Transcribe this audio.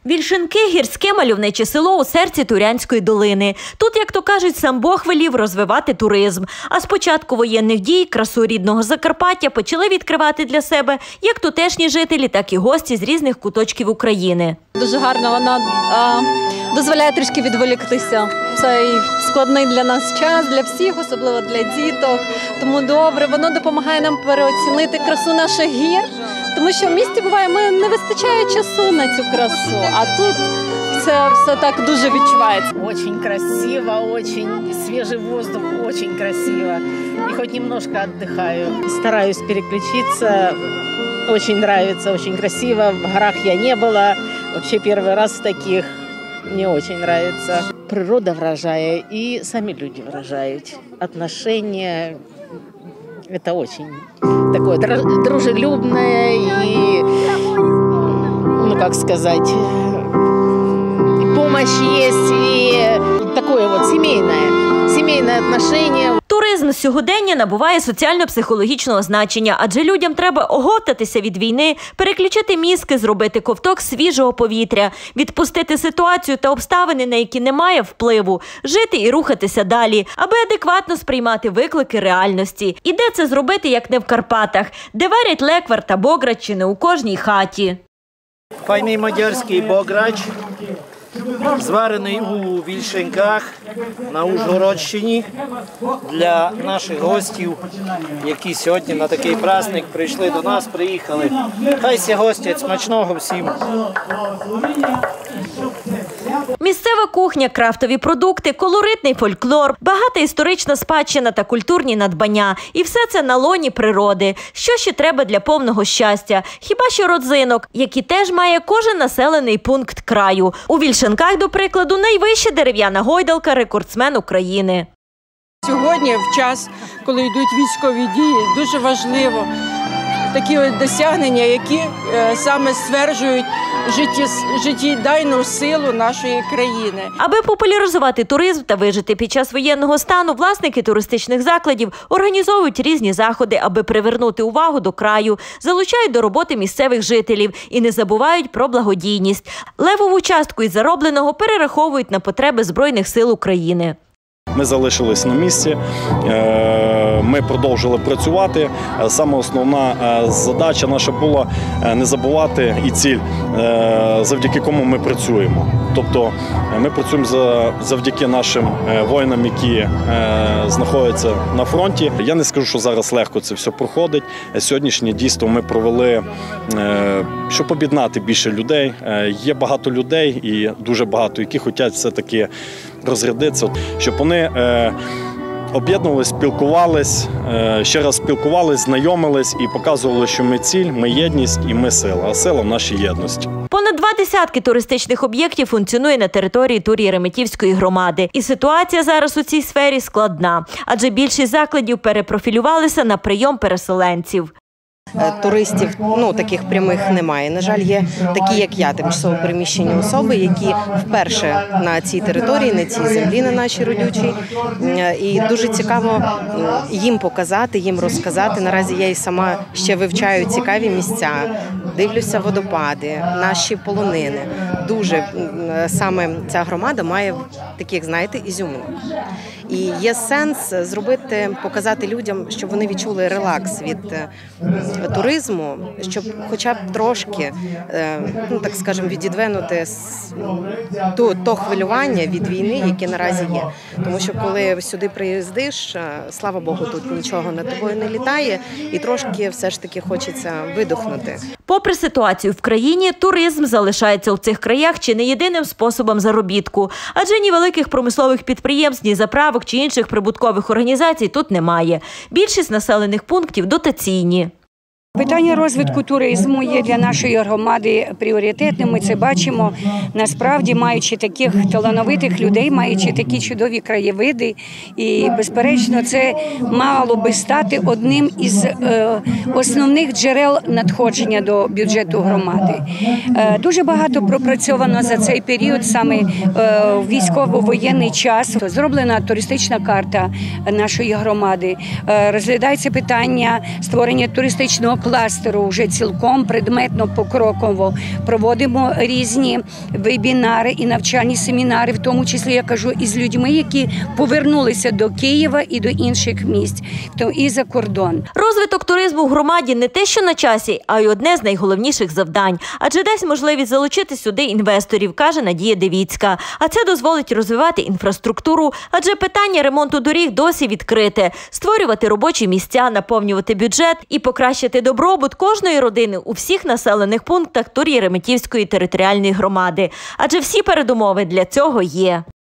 Вільшинки – гірське мальовниче село у серці Турянської долини. Тут, як то кажуть, сам Бог велів розвивати туризм. А з початку воєнних дій красу рідного Закарпаття почали відкривати для себе як тутешні жителі, так і гості з різних куточків України. Дуже гарно, вона дозволяє трішки відволіктися. Цей складний для нас час, для всіх, особливо для діток. Тому добре, воно допомагає нам переоцінити красу наших гір. Тому що в місті буває, не вистачає часу на цю красу, а тут це все так дуже відчувається. Очень красиво, очень свежий воздух, очень красиво. И хоть немножко отдыхаю. Стараюсь переключиться. Очень нравится, очень красиво. В горах я не была. Вообще первый раз в таких. Мне очень нравится. Природа вражає и сами люди выражают. Отношения. Это очень такое дружелюбное и, ну как сказать, помощь есть и такое вот семейное отношение. Туризм сьогодення набуває соціально-психологічного значення, адже людям треба оговтатися від війни, переключити мізки, зробити ковток свіжого повітря, відпустити ситуацію та обставини, на які немає впливу, жити і рухатися далі, аби адекватно сприймати виклики реальності. І де це зробити, як не в Карпатах, де варять леквар та бограч чи не у кожній хаті. Файний мадярський бограч, зварений у Вільшинках на Ужгородщині для наших гостів, які сьогодні на такий праздник прийшли до нас, приїхали. Хай ся гостять, смачного всім! Місцева кухня, крафтові продукти, колоритний фольклор, багата історична спадщина та культурні надбання. І все це на лоні природи. Що ще треба для повного щастя? Хіба що родзинок, які теж має кожен населений пункт краю. У Вільшинках, до прикладу, найвища дерев'яна гойдалка – рекордсмен України. Сьогодні, в час, коли йдуть військові дії, дуже важливо такі досягнення, які саме стверджують життєдайну силу нашої країни. Аби популяризувати туризм та вижити під час воєнного стану, власники туристичних закладів організовують різні заходи, аби привернути увагу до краю, залучають до роботи місцевих жителів і не забувають про благодійність. Левову частку із заробленого перераховують на потреби Збройних сил України. Ми залишились на місці, ми продовжили працювати. Саме основна задача наша була не забувати і ціль, завдяки кому ми працюємо. Тобто ми працюємо завдяки нашим воїнам, які знаходяться на фронті. Я не скажу, що зараз легко це все проходить. Сьогоднішнє дійство ми провели, щоб об'єднати більше людей. Є багато людей і дуже багато, які хочуть все-таки розрядитися, щоб вони об'єднувалися, спілкувалися, ще раз спілкувалися, знайомились і показували, що ми ціль, ми єдність і ми сила, а сила в нашій єдності. Понад 20 туристичних об'єктів функціонує на території Тур'ї-Реметівської громади. І ситуація зараз у цій сфері складна, адже більшість закладів перепрофілювалися на прийом переселенців. Туристів, таких прямих немає. На жаль, є такі, як я, тимчасово переміщені особи, які вперше на цій території, на цій землі, на нашій родючій. І дуже цікаво їм показати, їм розказати. Наразі я і сама ще вивчаю цікаві місця, дивлюся водопади, наші полонини. Дуже саме ця громада має таких, знаєте, ізюминок. І є сенс зробити, показати людям, щоб вони відчули релакс від туризму, щоб хоча б трошки, так скажемо, відідвинути то хвилювання від війни, яке наразі є. Тому що коли сюди приїздиш, слава Богу, тут нічого над тобою не літає і трошки все ж таки хочеться видихнути. Попри ситуацію в країні, туризм залишається у цих краях чи не єдиним способом заробітку. Адже ні великих промислових підприємств, ні заправок чи інших прибуткових організацій тут немає. Більшість населених пунктів дотаційні. Питання розвитку туризму є для нашої громади пріоритетним. Ми це бачимо. Насправді, маючи таких талановитих людей, маючи такі чудові краєвиди. І, безперечно, це мало би стати одним із основних джерел надходження до бюджету громади. Дуже багато пропрацьовано за цей період, саме в військово-воєнний час. Зроблена туристична карта нашої громади. Розглядається питання створення туристичного кластеру вже цілком предметно, покроково проводимо різні вебінари і навчальні семінари, в тому числі, я кажу, із людьми, які повернулися до Києва і до інших місць, і за кордон. Розвиток туризму в громаді не те, що на часі, а й одне з найголовніших завдань. Адже дасть можливість залучити сюди інвесторів, каже Надія Девіцька. А це дозволить розвивати інфраструктуру, адже питання ремонту доріг досі відкрите. Створювати робочі місця, наповнювати бюджет і покращити добробут кожної родини у всіх населених пунктах Тур'ї-Реметівської територіальної громади. Адже всі передумови для цього є.